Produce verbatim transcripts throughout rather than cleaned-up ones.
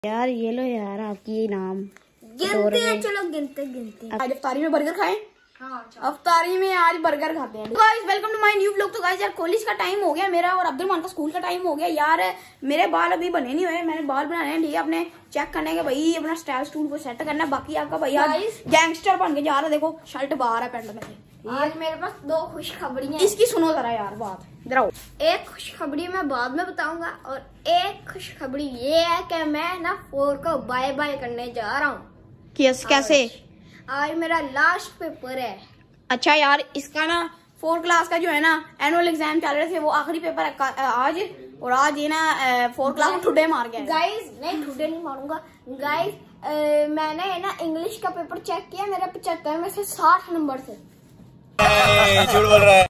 यार ये लो यार आपकी नाम गिनते हैं, चलो गिनते गिनते हैं। आज अफ्तारी में बर्गर खाएं। हाँ, अफ्तारी में आज बर्गर खाते हैं। Guys welcome to my new vlog. तो गाइस यार कॉलेज का टाइम हो गया मेरा और अब्दुलमान का स्कूल का टाइम हो गया यार। मेरे बाल अभी बने नहीं हुए, मैंने बाल बनाने हैं ठीक है, अपने चेक करने के भाई अपना स्टाइल स्टूल को सेट करना। बाकी आपका भैया गैंगस्टर बन के जा रहा है। देखो शर्ट बाहर है पैंट में। आज मेरे पास दो खुशखबरियां हैं। इसकी सुनो जरा यार बात, इधर आओ। एक खुशखबरी मैं बाद में बताऊंगा और एक खुशखबरी ये है कि मैं ना फोर को बाय बाय करने जा रहा हूँ। कैसे? आज मेरा लास्ट पेपर है। अच्छा यार इसका ना फोर क्लास का जो है ना एनुअल एग्जाम चल रहे थे, वो आखिरी पेपर है आज। और आज ये ना फोर क्लास में ठुड्डे मार गया। गाइस नहीं ठुड्डे नहीं मारूंगा गाइस। मैंने ना इंग्लिश का पेपर चेक किया, मेरा पचहत्तर में से साठ नंबर थे। झूठ बोल रहा है।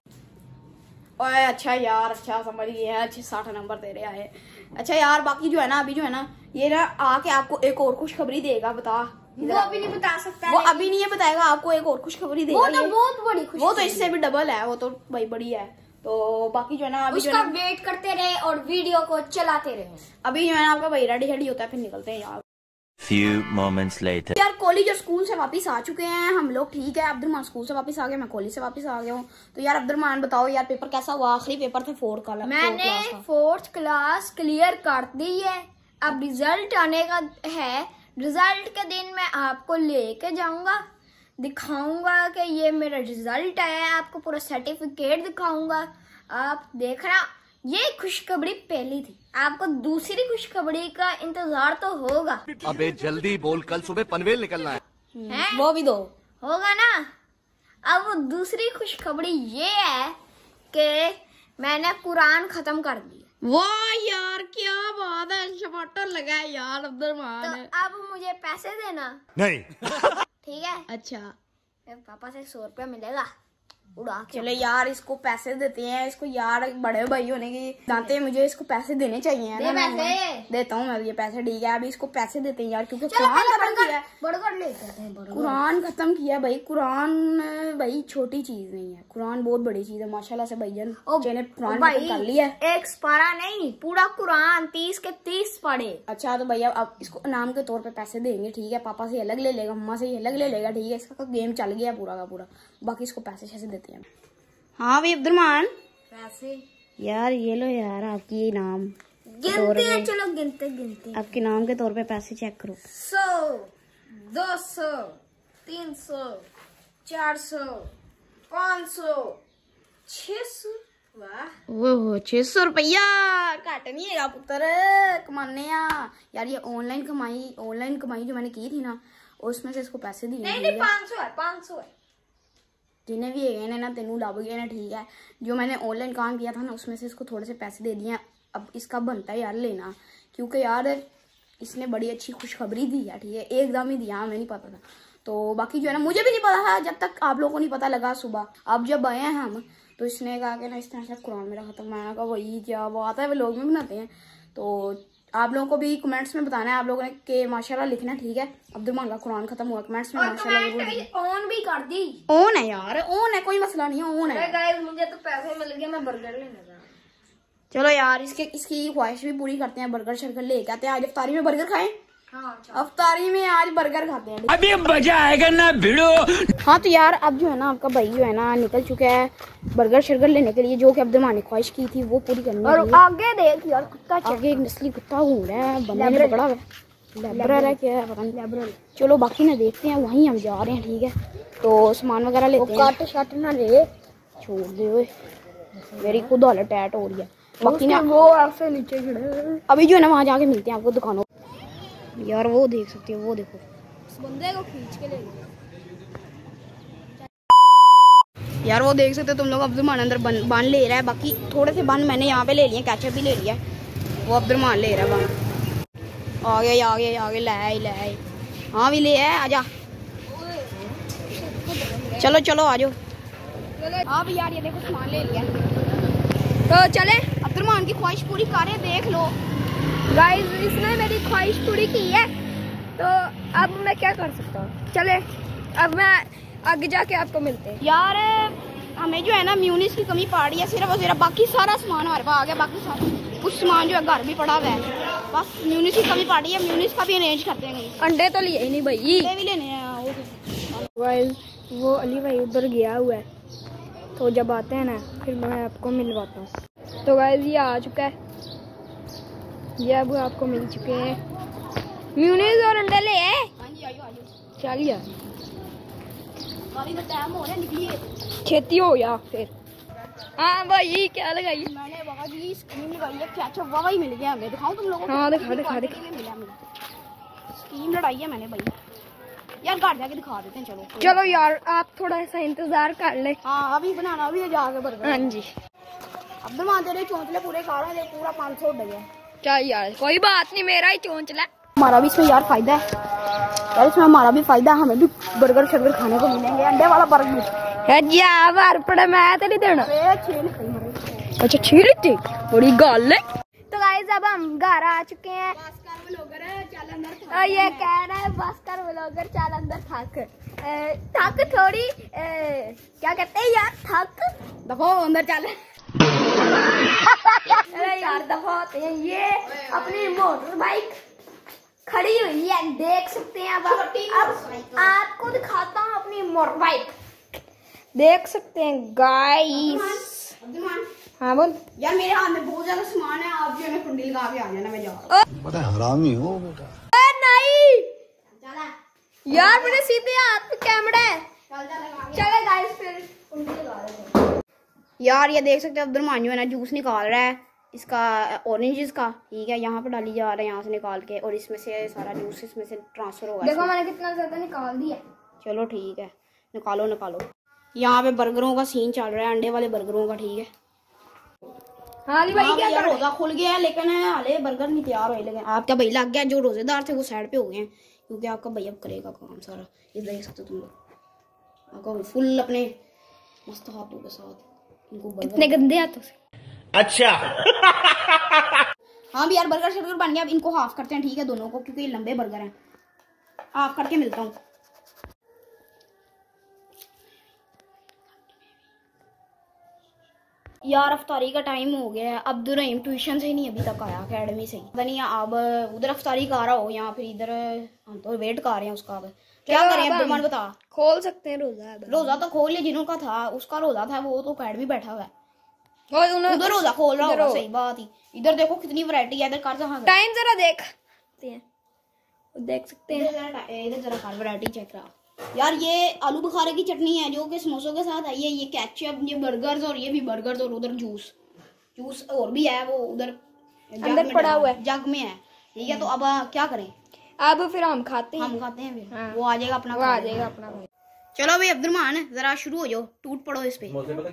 ओए अच्छा यार, अच्छा समझ गए, अच्छे साठ नंबर दे रहे आए। अच्छा यार बाकी जो है ना अभी जो है ना ये ना आके आपको एक और खुशखबरी देगा। बता वो अभी नहीं बता सकता, वो अभी नहीं है बताएगा, आपको एक और खुशखबरी देगा। वो तो बहुत बड़ी खुशखबरी, वो तो इससे भी डबल है, वो तो भाई बड़ी है। तो बाकी जो है ना अभी उसका वेट करते रहे और वीडियो को चलाते रहे। अभी जो है ना आपका भाई रेडी शेडी होता है, फिर निकलते हैं यार। Few moments later. यार कॉलेज और स्कूल से वापस आ चुके हैं हम लोग ठीक है। अब्दुलमान स्कूल से वापस आ गया, मैं कॉलेज से वापस आ गया हूँ। तो यार अब्दुलमान बताओ यार पेपर कैसा हुआ? आखिरी पेपर था फोर्थ का। मैंने फोर्थ क्लास क्लियर कर दी है, अब रिजल्ट आने का है। रिजल्ट के दिन मैं आपको लेके जाऊंगा, दिखाऊंगा कि ये मेरा रिजल्ट आया है, आपको पूरा सर्टिफिकेट दिखाऊंगा। आप देखना, ये खुशखबरी पहली थी, आपको दूसरी खुशखबरी का इंतजार तो होगा। अबे जल्दी बोल, कल सुबह पनवेल निकलना है, है? वो भी दो होगा ना। अब वो दूसरी खुशखबरी ये है कि मैंने कुरान खत्म कर दिया। वाह यार क्या बात है, टमाटर लगा है यार अब्दुलमान। तो अब मुझे पैसे देना नहीं ठीक है? अच्छा पापा से सौ रुपया मिलेगा, उड़ा के। चलो यार इसको पैसे देते हैं, इसको यार बड़े भाई होने की जानते हैं, मुझे इसको पैसे देने चाहिए दे ना। पैसे देता हूँ मैं ये पैसे ठीक है। अभी इसको पैसे देते हैं यार, क्योंकि चलो कुरान पहले खत्म किया है। बर्गर लेते हैं, बर्गर। कुरान खत्म किया भाई। कुरान भाई छोटी चीज नहीं है, कुरान बहुत बड़ी चीज है माशाल्लाह से भाईजान। ने कुरान खत्म कर लिया है। एक पारा नहीं, पूरा कुरान तीस के तीस पढ़े। अच्छा तो भैया अब इसको इनाम के तौर पे पैसे देंगे ठीक है। पापा से अलग ले लेगा, मम्मा से अलग ले लेगा ठीक है। इसका गेम चल गया पूरा का पूरा। बाकी इसको पैसे शैसे देते हैं। हाँ भाई अब्दुलमान पैसे यार ये लो यार आपकी इनाम गिनते हैं, चलो गिनते गिनते। आपके नाम के तौर पे पैसे चेक करो। सौ, दो सौ, तीन सौ, चार सौ, पाँच सौ, छह सौ। वाह वो छह सौ रुपया घट नहीं है पुत्र, कमाने यार। ये ऑनलाइन कमाई ऑनलाइन कमाई जो मैंने की थी ना, उसमें से इसको पैसे दिए। नहीं नहीं पाँच सौ है, पाँच सौ है। जिन्हें भी है ना तेनू लाभ गए ना ठीक है। जो मैंने ऑनलाइन काम किया था ना उसमें से इसको थोड़े से पैसे दे दिए। अब इसका बनता है यार लेना, क्योंकि यार इसने बड़ी अच्छी खुशखबरी दी है ठीक है। एकदम ही दिया, हमें नहीं पता था। तो बाकी जो है ना मुझे भी नहीं पता था जब तक आप लोगों को नहीं पता लगा सुबह। अब जब आए हैं हम तो इसने कहा कि ना इस तरह से कुरान मेरा खत्म। मैंने कहा वही क्या बात है, वो लोग भी बनाते हैं। तो आप लोगों को भी कमेंट्स में बताना है आप लोगों ने कि माशाल्लाह लिखना ठीक है। अब्दुलमान का कुरान खत्म हुआ कमेंट्स में माशाल्लाह। ऑन भी कर दी। ऑन है यार, ऑन है, कोई मसला नहीं है, ऑन है। गाइस मुझे तो पैसे मिल गए, मैं बर्गर लेने जा रहा हूं। चलो यार इसके इसकी ख्वाहिश भी पूरी करते हैं, बर्गर शर्गर लेके आते हैं। आज अफ्तारी में बर्गर खाएं। हाँ, अफ्तारी में आज बर्गर खाते हैं। अभी मजा आएगा ना भिड़ो। हाँ तो यार अब जो है ना आपका भाई जो है ना निकल चुका है बर्गर शर्गर लेने के लिए, जो कि अब्दुलमान ने ख्वाहिश की थी वो पूरी करनी है। और आगे देख यार कुत्ता, आगे एक नस्ली कुत्ता घूम रहा है, बंदे ने पकड़ा हुआ है। लेब्रर है क्या है पता नहीं। चलो बाकी ना देखते हैं, वहीं हम जा रहे हैं ठीक है। तो सामान वगैरह लेते हैं। काट शाट ना ले, छोड़ दे, मेरी खुद हालत टैट हो रही है। बाकी ना वो ऐसे नीचे खड़े। अभी जो है ना वहाँ जाके मिलते हैं आपको दुकानों। यार वो देख सकते हो, वो देखो उस बंदे को खींच के ले गए यार। वो देख सकते हो तुम लोग, अब्दुलमान अंदर बन बन ले रहा है। बाकी थोड़े से बन मैंने यहाँ पे ले लिए, कैचअप भी ले लिया। वो अब्दुलमान ले रहा है बन। आ गया आ गया आ गया, ले ले आए। हाँ भी ले आए, आजा। चलो चलो आ जाओ। हाँ भी यार ये देखो सामान ले लिया। तो चले, अब्दुलमान की ख्वाहिश पूरी करें, देख लो गाइस इसने मेरी ख्वाहिश पूरी की है। तो अब मैं क्या कर सकता हूँ? चले अब मैं आगे जाके आपको मिलते हैं। यार हमें जो है ना म्यूनिस की कमी पड़ रही है सिर्फ और सिर्फ, बाकी सारा सामान हमारे पास आ गया। बाकी सारा कुछ सामान जो है घर भी पड़ा हुआ है, बस म्यूनिस की कमी पड़ी है, म्यूनिस का भी अरेंज करते हैं कहीं। अंडे तो लिए ही नहीं भाई, अंडे भी लेने हैं। गाइस वो अली भाई उधर गया हुआ है, तो जब आते हैं ना फिर मैं आपको मिलवाता हूँ। तो गाइस ये आ चुका है, ये अब आपको मिल चुके हैं म्यूनिस और अंडे ले आए। हाँ जी आइयो आइयो, चल यार अभी तो टाइम हो रहा है, निकलिए। खेती हो गया फिर। हाँ भाई क्या लगाई? मैंने बाबा जी स्कीम लगाई है, कैचअप वावा ही मिल गया हमें, दिखाऊं तुम लोगों को? हाँ दिखा दिखा दिखा। मिला मुझे स्कीम लड़ाई है मैंने भाई, यार घर जाके दिखा देते हैं। चलो चलो यार आप थोड़ा सा इंतजार कर ले। हाँ अभी बनाना भी है जाके बर्गर। हाँ जी अब्दुल तेरे चौंचले पूरे खा रहे हैं, पूरा पाँच सौ उड़ गया। चल यार कोई बात नहीं, मेरा ही चोंचला। हमारा भी इसमें यार फायदा है, यार इसमें हमारा भी फायदा है, हमें भी बर्गर शर्गर खाने को मिलेंगे, अंडे वाला बर्गर। जा बार पड़ा मैं तो नहीं देना। अच्छा छील थी बड़ी गल है। तो गाइस अब हम घर आ चुके हैं। और ये कह रहा है बस कर व्लॉगर चल अंदर थक। ए, थक थोड़ी ए, क्या कहते हैं यार, थक देखो अंदर चल। अरे यार दफा होते हैं। ये अपनी मोटर बाइक खड़ी हुई है, देख सकते हैं। अब अब आपको दिखाता हूँ अपनी मोटर बाइक, देख सकते हैं गाइस। हाँ बोल। यार मेरे हाथ में बहुत ज्यादा सामान है, आप जो है कुंडी लगा के आ जाना, मैं जा रहा हूँ। बड़ा हरामी हो बेटा। नहीं यार मेरे सीधे हाथ पे कैमरा है। चले गाइस फिर कुंडी लगा देते हैं। यार ये देख सकते हैं अब्दुल जो है ना जूस निकाल रहा है, इसका ऑरेंज का, ठीक है, यहाँ पे डाली जा रहा है, यहाँ से निकाल के, और इसमें से सारा जूस इसमें से ट्रांसफर होगा। देखो मैंने कितना ज्यादा निकाल दिया। चलो ठीक है, निकालो निकालो। यहाँ पे बर्गरों का सीन चल रहा है, अंडे वाले बर्गरों का, ठीक है। हाँ भाई क्या यार रोजा खुल गया है, लेकिन हाले बर्गर नहीं तैयार हुए। लेकिन आपका भाई लग गया, जो रोजेदार थे वो साइड पे हो गए हैं, क्योंकि आपका भाई अब करेगा काम सारा। ये देख सकते हो तुम लोग, आपका फुल अपने मस्त हाथों के साथ इनको इतने गंदे हाथों से। अच्छा हाँ भी यार बर्गर शर्गर बन गया, अब इनको हाफ करते हैं, ठीक है, दोनों को, क्योंकि ये लंबे बर्गर हैं। हाफ करके मिलता हूँ। यार अफ्तारी का टाइम हो गया है, अब्दुल रहीम ट्यूशन से नहीं अभी तक आया, अकेडमी से ही नहीं। अब उधर अफ्तारी कर रहा हो या फिर इधर हम तो वेट कर रहे हैं उसका। अब क्या करें अब्दुल, बता। खोल सकते हैं रोजा। रोजा तो खोल ले, जिन्हों का था उसका रोजा था वो तो अकेडमी बैठा हुआ है, उधर रोजा खोल रहा होगा। सही बात ही। इधर देखो कितनी वैरायटी है, इधर कर जहाँ टाइम जरा देखते हैं, देख सकते हैं। इधर जरा कर वैरायटी चेक करा। यार ये आलू बुखारे की चटनी है जो कि समोसों के साथ आई है, ये केचप, ये बर्गर्स, और ये भी बर्गर्स, और उधर जूस जूस और भी है, वो उधर अंदर पड़ा हुआ है, जग में है, ठीक है। तो अब क्या करें, अब फिर हम खाते हैं। हम खाते हैं फिर। हाँ। वो आ जाएगा अपना, वो आ जाएगा अपना। चलो भाई अब्दुलरहमान जरा शुरू हो जाओ, टूट पड़ो इस पे।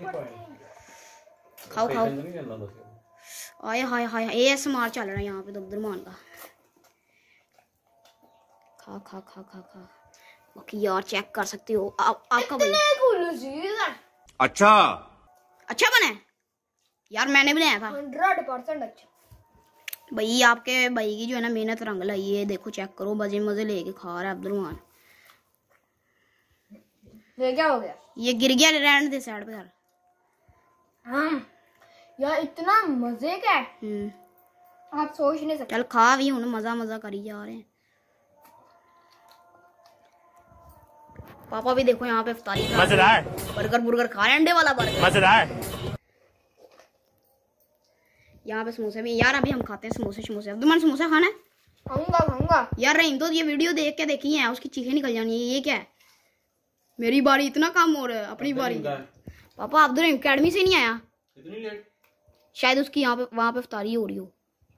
खाओ खाओ। आए हाय हाय, ये समार चल रहा है यहाँ पे तो अब्दुलरहमान का। खा खा खा खा खा। बाकी यार चेक कर सकते हो आप, आपका अच्छा अच्छा बना है यार, मैंने बनाया था। हंड्रेड परसेंट अच्छा। भाई आपके भाई की जो है ना मेहनत रंग लाई है, देखो चेक करो, मजे मजे लेके खा रहा है अब्दुलरहमान। ये क्या हो गया? ये गिर गया, रहने दे साइड पे यार। हाँ यार इतना मजे का है, हम्म आप सोच नहीं सकते। चल खा भी हूं, मजा मजा करी जा रहे हैं। पापा भी देखो यहाँ पे इफ्तारी मजेदार बर्गर बुर्गर खा रहे हैं, अंडे वाला बर्गर मजेदार। यहाँ पे समोसे भी। यार अभी हम खाते हैं समोसे समोसे। अब्दुलरहमान समोसा खाना है? खाऊंगा खाऊंगा यार रहीम तो ये वीडियो देख के देखी है, उसकी चीखें निकल जानी है। ये क्या है, मेरी बारी, इतना काम हो रहा है, अपनी बारी। पापा अब्दुल रहीम अकेडमी से नहीं आया, इतनी लेट? शायद उसकी यहाँ पे वहां पे इफ्तारी हो रही हो।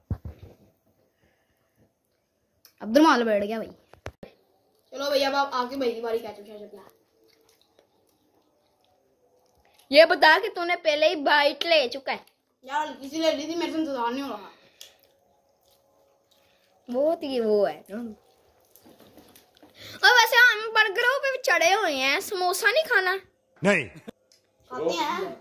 अब्दुलरहमान बैठ गया भाई। चलो भैया अब आप आके भाई की बारी कैचअप शैचअप ला। ये बता कि तूने पहले ही बाइट ले चुका है। यार किसी ले ली थी, मेरे से इंतजार नहीं हो रहा। बहुत ही वो है। और वैसे हम बर्गरों पे चढ़े हुए हैं, समोसा नहीं खाना? नहीं खाते हैं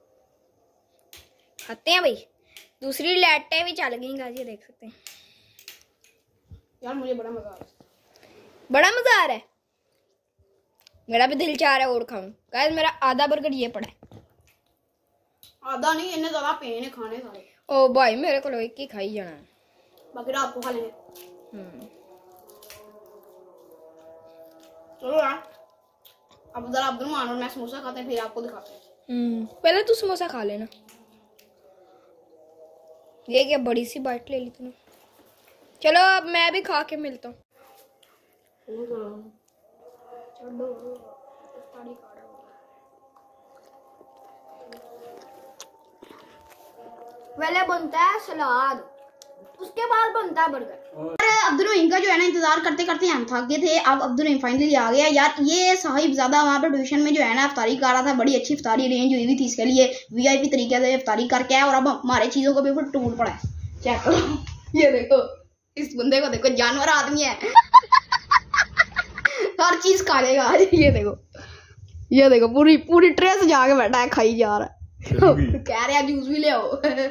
खाते हैं भाई। दूसरी लाइटें भी चल गई गाजी, देख सकते हैं। यार मुझे बड़ा मजा आ रहा है, बड़ा मजा आ रहा है। मेरा भी दिल चाह रहा है और खाऊं। गाइस मेरा आधा बर्गर ये पड़ा है। आधा नहीं, इन्ने ज्यादा पेन है खाने सारे। ओ भाई मेरे को एक ही खाई जाना है, बाकी रात को खा लेंगे। हम्म चलो यार, अब जरा अब्दुल मान और मैं समोसा खाते हैं, फिर आपको दिखाते हैं। हम्म पहले तू समोसा खा लेना। ये क्या बड़ी सी बाइट ले ली तूने। चलो अब मैं भी खा के मिलता हूँ। पहले बनता है सलाद, उसके बाद बनता है बर्गर। अब्दुल रहीम का जो है ना इंतजार करते करते हम थक गए थे। अब अब्दुल रहीम फाइनली आ गया यार। ये साहिब ज्यादा वहाँ पे ट्यूशन में जो है ना इफ्तारी कर रहा था, बड़ी अच्छी इफ्तारी अरेंज हुई हुई थी इसके लिए, वीआईपी तरीके से इफ्तारी करके आया और अब हमारे चीजों को भी ऊपर टूट पड़ा है। चेक करो, ये देखो इस बंदे को, देखो जानवर आदमी है हर चीज खा लेगा। ये देखो, ये देखो पूरी पूरी ट्रे से जाके बैठा है, खाई जा रहा है। कह रहे जूस भी ले आओ।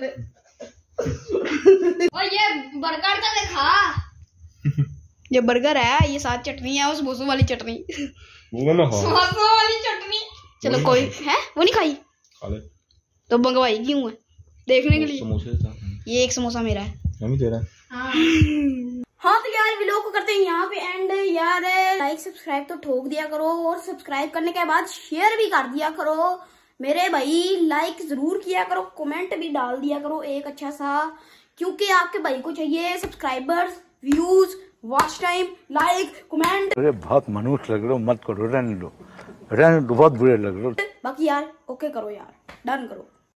और ये बर्गर तो देखा, ये बर्गर है, ये साथ चटनी है, उस समोसों वाली चटनी, समोसों वाली चटनी। चलो कोई है वो नहीं खाई तो मंगवाई क्यों है देखने के लिए। ये एक समोसा मेरा है, तेरा। हाँ हाँ तो यार व्लॉग को करते हैं यहाँ पे एंड। यार लाइक सब्सक्राइब तो ठोक दिया करो, और सब्सक्राइब करने के बाद शेयर भी कर दिया करो मेरे भाई। लाइक जरूर किया करो, कमेंट भी डाल दिया करो एक अच्छा सा, क्योंकि आपके भाई को चाहिए subscribers, views, watch time, like, comment. अरे बहुत मनुष्य लग रहे हो, मत करो, रहने दो, रहने दो, बहुत बुरे लग रहे हो। बाकी यार ओके करो यार, डन करो।